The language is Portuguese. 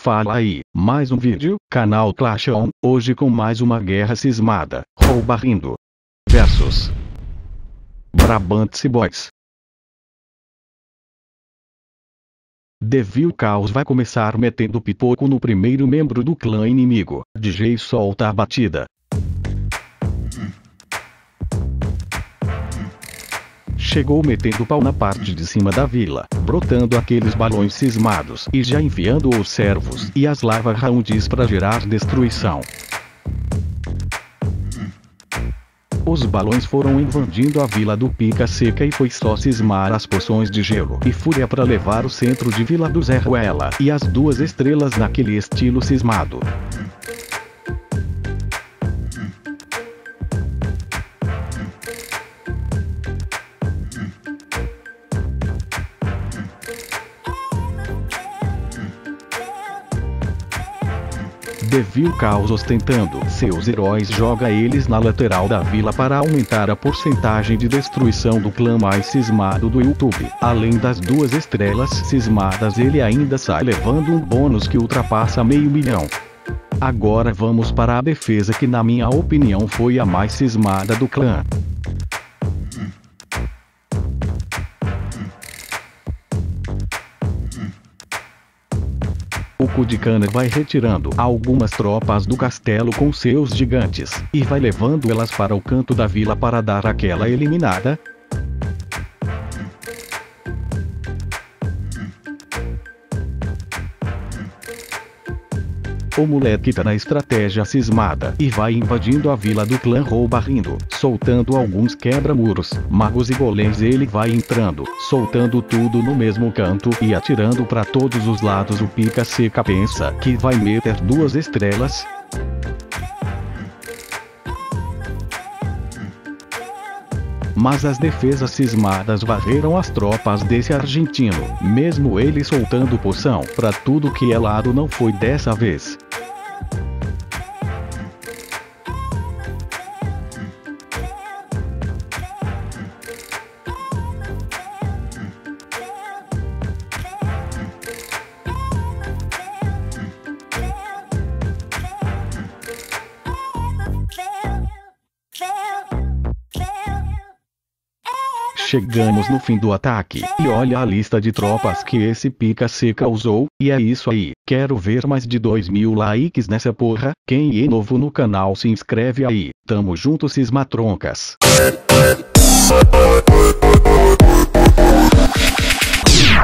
Fala aí, mais um vídeo, canal Clash On, hoje com mais uma guerra cismada, Rouba Rindo versus Brabant Boys. Devil Caos vai começar metendo pipoco no primeiro membro do clã inimigo. DJ solta a batida. Chegou metendo pau na parte de cima da vila, brotando aqueles balões cismados e já enviando os servos e as lava rounds para gerar destruição. Os balões foram invadindo a vila do Pica Seca e foi só cismar as poções de gelo e fúria para levar o centro de vila do Zé Ruela e as 2 estrelas naquele estilo cismado. Devil Caos ostentando seus heróis joga eles na lateral da vila para aumentar a porcentagem de destruição do clã mais cismado do YouTube. Além das 2 estrelas cismadas, ele ainda sai levando um bônus que ultrapassa meio milhão. Agora vamos para a defesa, que na minha opinião foi a mais cismada do clã. O cu de cana vai retirando algumas tropas do castelo com seus gigantes, e vai levando elas para o canto da vila para dar aquela eliminada. O moleque tá na estratégia cismada e vai invadindo a vila do clã Rouba Rindo, soltando alguns quebra-muros, magos e golems. Ele vai entrando, soltando tudo no mesmo canto e atirando para todos os lados. O Pica Seca pensa que vai meter 2 estrelas. Mas as defesas cismadas varreram as tropas desse argentino, mesmo ele soltando poção pra tudo que é lado. Não foi dessa vez. Chegamos no fim do ataque, e olha a lista de tropas que esse Pica Seca usou, e é isso aí. Quero ver mais de 2000 likes nessa porra. Quem é novo no canal se inscreve aí. Tamo junto, cismatroncas.